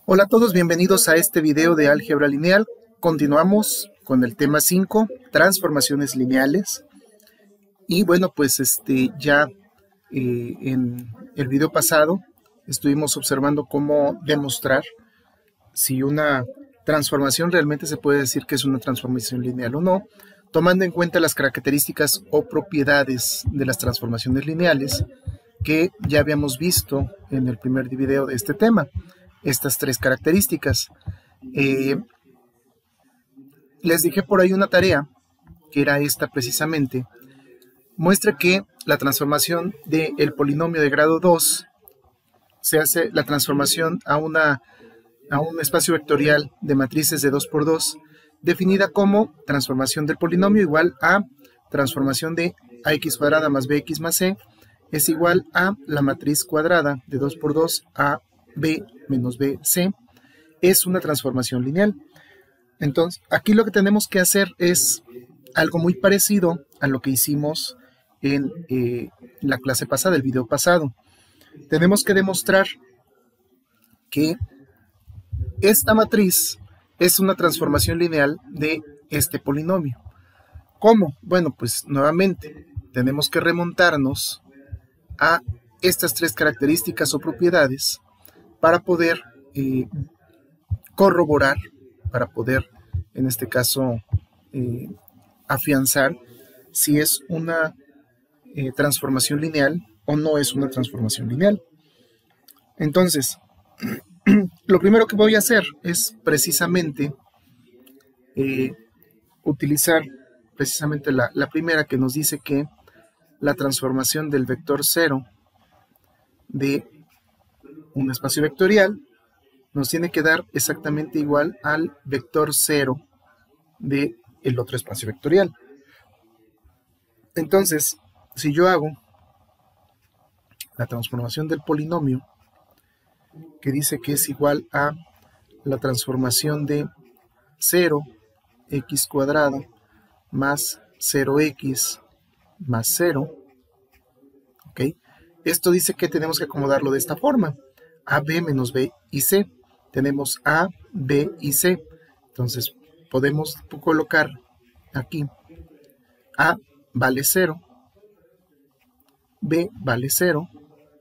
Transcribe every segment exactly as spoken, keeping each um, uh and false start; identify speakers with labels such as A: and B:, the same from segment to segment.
A: Hola a todos, bienvenidos a este video de álgebra lineal. Continuamos con el tema cinco, transformaciones lineales. Y bueno, pues este ya eh, en el video pasado estuvimos observando cómo demostrar si una transformación realmente se puede decir que es una transformación lineal o no, tomando en cuenta las características o propiedades de las transformaciones lineales que ya habíamos visto en el primer video de este tema. Estas tres características. Eh, les dije por ahí una tarea, que era esta precisamente. Muestra que la transformación del polinomio de grado dos se hace la transformación a, una, a un espacio vectorial de matrices de dos por dos, definida como transformación del polinomio igual a transformación de ax cuadrada más bx más c es igual a la matriz cuadrada de dos por dos a b menos bc, es una transformación lineal. Entonces, aquí lo que tenemos que hacer es algo muy parecido a lo que hicimos en eh, la clase pasada, el video pasado. Tenemos que demostrar que esta matriz es una transformación lineal de este polinomio. ¿Cómo? Bueno, pues nuevamente tenemos que remontarnos a estas tres características o propiedades para poder eh, corroborar, para poder, en este caso, eh, afianzar si es una eh, transformación lineal o no es una transformación lineal. Entonces, lo primero que voy a hacer es precisamente eh, utilizar precisamente la, la primera que nos dice que la transformación del vector cero de un espacio vectorial nos tiene que dar exactamente igual al vector cero del otro espacio vectorial. Entonces, si yo hago la transformación del polinomio, que dice que es igual a la transformación de cero x cuadrado más cero x más cero, ¿ok? Esto dice que tenemos que acomodarlo de esta forma. A, B menos B y C. Tenemos A, B y C. Entonces podemos colocar aquí A vale cero, B vale cero,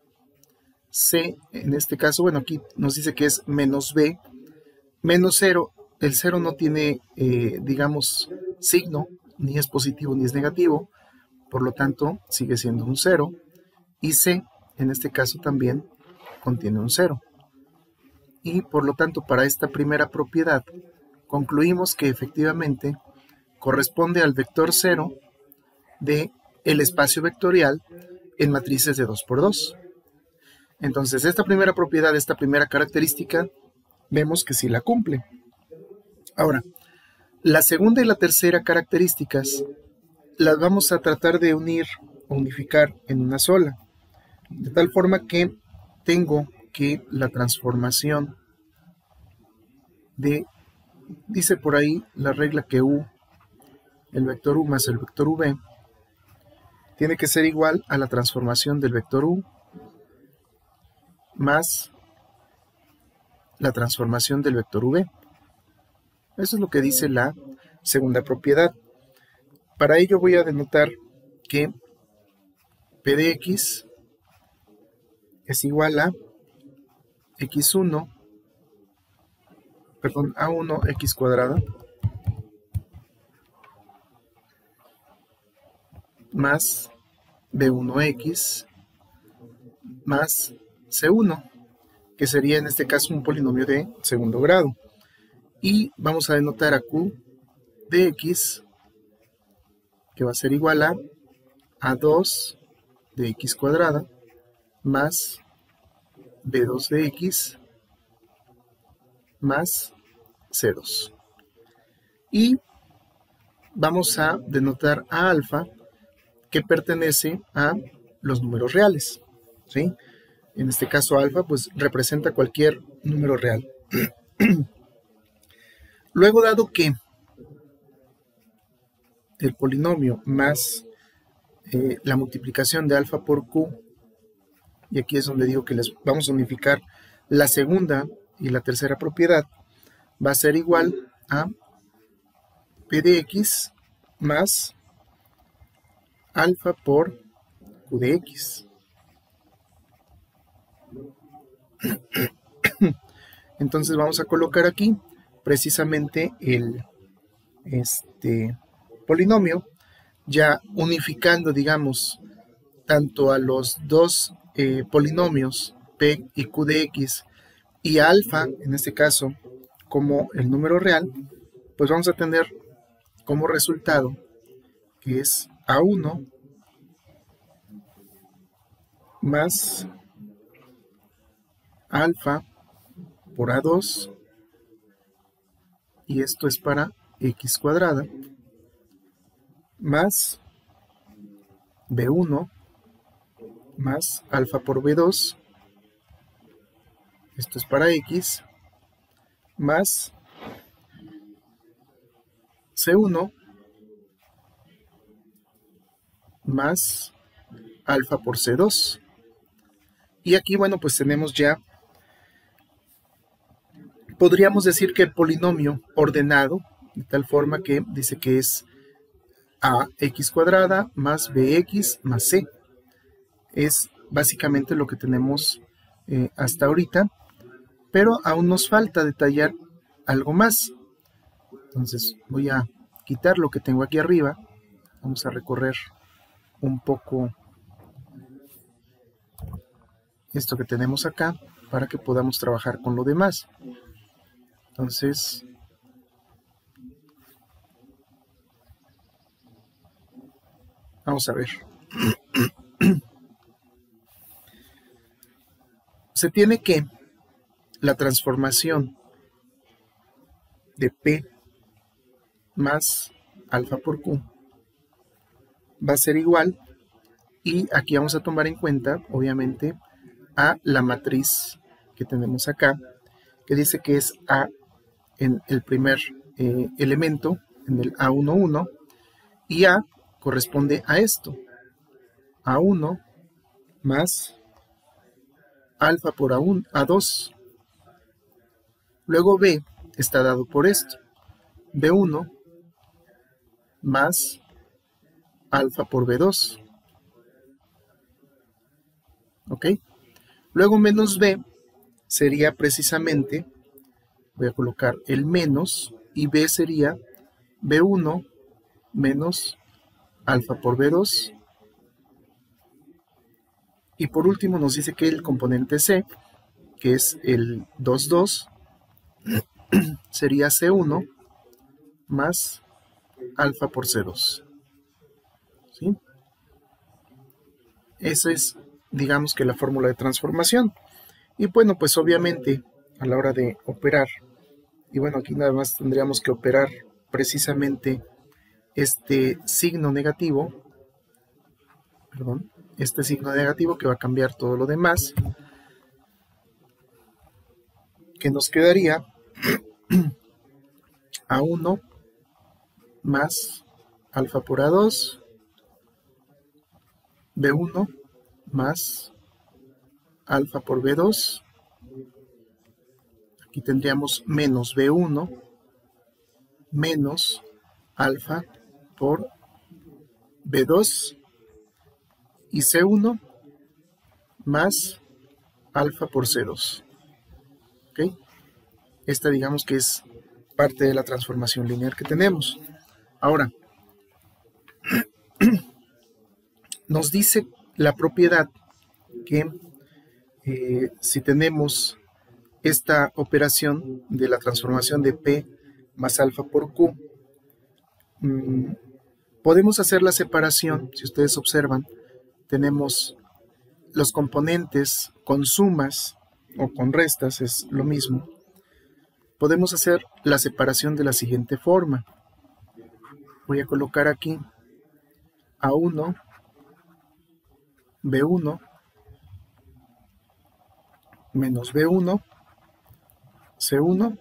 A: C en este caso, bueno, aquí nos dice que es menos B, menos cero. El cero no tiene, eh, digamos, signo, ni es positivo ni es negativo, por lo tanto sigue siendo un cero. Y C en este caso también contiene un cero. Y por lo tanto, para esta primera propiedad, concluimos que efectivamente corresponde al vector cero del espacio vectorial en matrices de dos por dos. Entonces, esta primera propiedad, esta primera característica, vemos que sí la cumple. Ahora, la segunda y la tercera características las vamos a tratar de unir o unificar en una sola, de tal forma que tengo que la transformación de, dice por ahí la regla que u, el vector u más el vector v, tiene que ser igual a la transformación del vector u más la transformación del vector v. Eso es lo que dice la segunda propiedad. Para ello voy a denotar que p de x es igual a x uno, perdón, a uno x cuadrada más b uno x más c uno, que sería en este caso un polinomio de segundo grado. Y vamos a denotar a q de x, que va a ser igual a a dos de x cuadrada más b dos de x más c dos. Y vamos a denotar a alfa, que pertenece a los números reales, ¿sí? En este caso alfa pues representa cualquier número real. Luego, dado que el polinomio más eh, la multiplicación de alfa por q, y aquí es donde digo que les vamos a unificar la segunda y la tercera propiedad va a ser igual a P de X más alfa por Q de X. Entonces vamos a colocar aquí precisamente el este, polinomio, ya unificando, digamos, tanto a los dos eh, polinomios P y Q de X y a alfa, en este caso, como el número real, pues vamos a tener como resultado que es A uno más alfa por A dos, y esto es para X cuadrada, más B uno más alfa por B dos, esto es para X, más C uno más alfa por C dos. Y aquí, bueno, pues tenemos ya, podríamos decir que el polinomio ordenado, de tal forma que dice que es ax cuadrada más bx más c. Es básicamente lo que tenemos eh, hasta ahorita, pero aún nos falta detallar algo más. Entonces voy a quitar lo que tengo aquí arriba, vamos a recorrer un poco esto que tenemos acá para que podamos trabajar con lo demás. Entonces, vamos a ver. Se tiene que la transformación de P más alfa por Q va a ser igual, y aquí vamos a tomar en cuenta, obviamente, a la matriz que tenemos acá, que dice que es A en el primer eh, elemento, en el A uno uno, y A corresponde a esto, A uno más alfa por A uno, A dos. Luego B está dado por esto, B uno más alfa por B dos. ¿Ok? Luego menos B sería precisamente, voy a colocar el menos, y B sería B uno menos alfa por B dos. Y por último nos dice que el componente C, que es el dos dos, sería C uno más alfa por C dos. ¿Sí? Esa es, digamos, que la fórmula de transformación. Y bueno, pues obviamente a la hora de operar, y bueno, aquí nada más tendríamos que operar precisamente este signo negativo, perdón, este signo negativo que va a cambiar todo lo demás, que nos quedaría A uno más alfa por A dos, B uno más alfa por B dos, aquí tendríamos menos B uno menos alfa por B dos, y C uno más alfa por C dos. ¿Ok? Esta, digamos, que es parte de la transformación lineal que tenemos. Ahora, nos dice la propiedad que eh, si tenemos esta operación de la transformación de P más alfa por Q, mmm, podemos hacer la separación. Si ustedes observan, tenemos los componentes con sumas o con restas, es lo mismo. Podemos hacer la separación de la siguiente forma. Voy a colocar aquí A uno, B uno, menos B uno, C uno,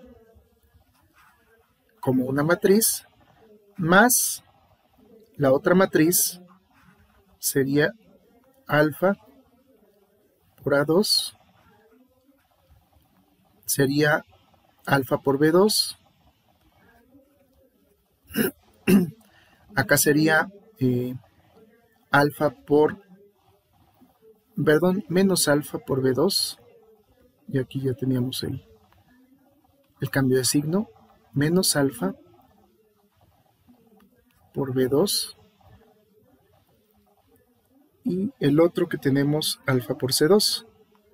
A: como una matriz, más la otra matriz sería alfa por A dos, sería alfa por B dos. Acá sería eh, alfa por, perdón, menos alfa por B dos. Y aquí ya teníamos el, el cambio de signo. Menos alfa por B dos. Y el otro que tenemos alfa por C dos.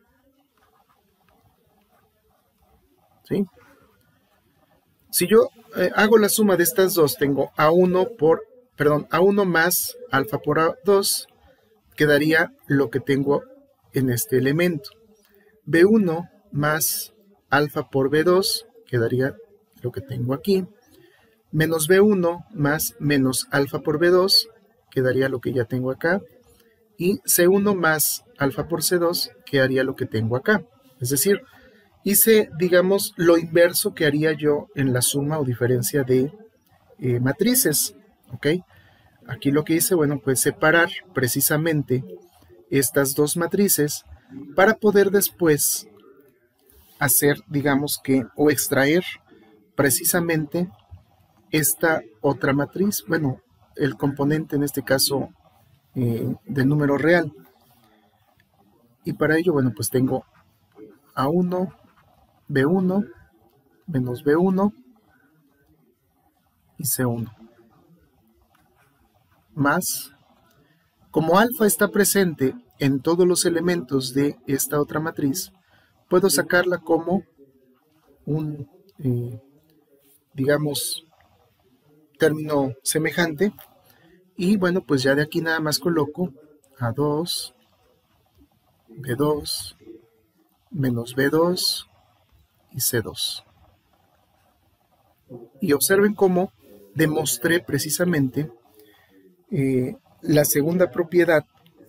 A: ¿Sí? Si yo eh, hago la suma de estas dos, tengo A uno por, perdón, A uno más alfa por A dos, quedaría lo que tengo en este elemento. B uno más alfa por B dos, quedaría lo que tengo aquí. Menos B uno más menos alfa por B dos, quedaría lo que ya tengo acá. Y C uno más alfa por C dos, quedaría lo que tengo acá. Es decir, hice, digamos, lo inverso que haría yo en la suma o diferencia de eh, matrices, ¿ok? Aquí lo que hice, bueno, pues separar precisamente estas dos matrices para poder después hacer, digamos que, o extraer precisamente esta otra matriz, bueno, el componente en este caso eh, del número real. Y para ello, bueno, pues tengo A uno, B uno, menos B uno y C uno. Más, como alfa está presente en todos los elementos de esta otra matriz, puedo sacarla como un, eh, digamos, término semejante. Y bueno, pues ya de aquí nada más coloco A dos, B dos, menos B dos y C dos. Y observen cómo demostré precisamente eh, la segunda propiedad,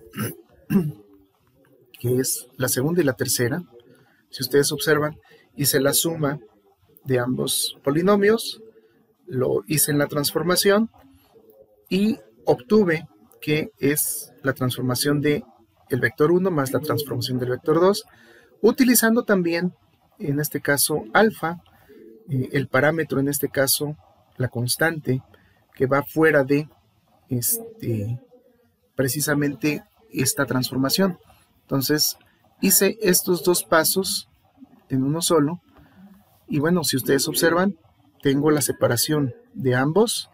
A: que es la segunda y la tercera. Si ustedes observan, hice la suma de ambos polinomios, lo hice en la transformación y obtuve que es la transformación de el vector uno más la transformación del vector dos, utilizando también, en este caso, alfa, eh, el parámetro, en este caso, la constante, que va fuera de este, precisamente esta transformación. Entonces, hice estos dos pasos en uno solo, y bueno, si ustedes observan, tengo la separación de ambos.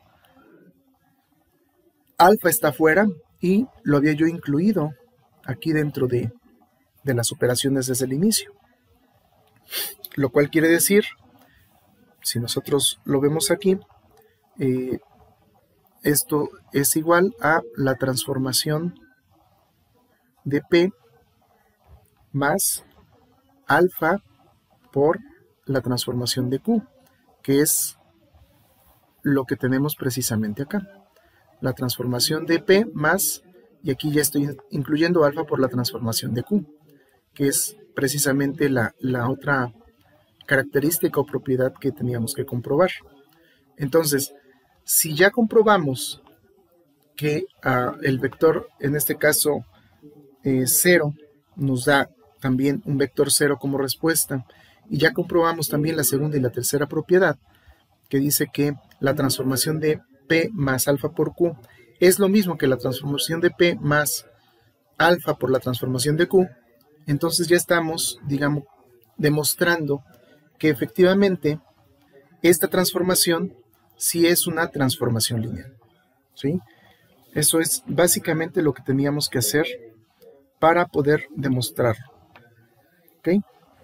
A: Alfa está fuera y lo había yo incluido aquí dentro de, de las operaciones desde el inicio. Lo cual quiere decir, si nosotros lo vemos aquí, eh, esto es igual a la transformación de P más alfa por la transformación de Q, que es lo que tenemos precisamente acá. La transformación de P más, y aquí ya estoy incluyendo alfa por la transformación de Q, que es precisamente la, la otra característica o propiedad que teníamos que comprobar. Entonces, si ya comprobamos que uh, el vector, en este caso eh, cero, nos da también un vector cero como respuesta, y ya comprobamos también la segunda y la tercera propiedad, que dice que la transformación de P más alfa por Q es lo mismo que la transformación de P más alfa por la transformación de Q, entonces ya estamos, digamos, demostrando que efectivamente esta transformación sí es una transformación lineal, ¿sí? Eso es básicamente lo que teníamos que hacer para poder demostrarlo, ¿ok?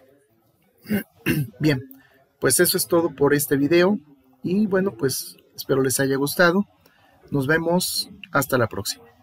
A: Bien, pues eso es todo por este video y bueno, pues espero les haya gustado. Nos vemos hasta la próxima.